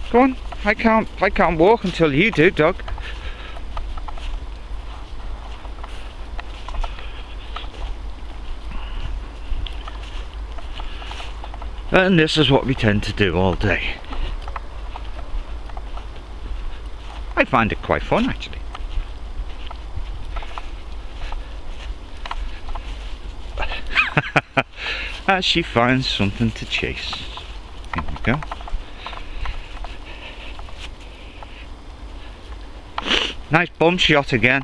Go on. I can't walk until you do, dog. And this is what we tend to do all day. I find it quite fun, actually. As she finds something to chase. Here we go. Nice bum shot again.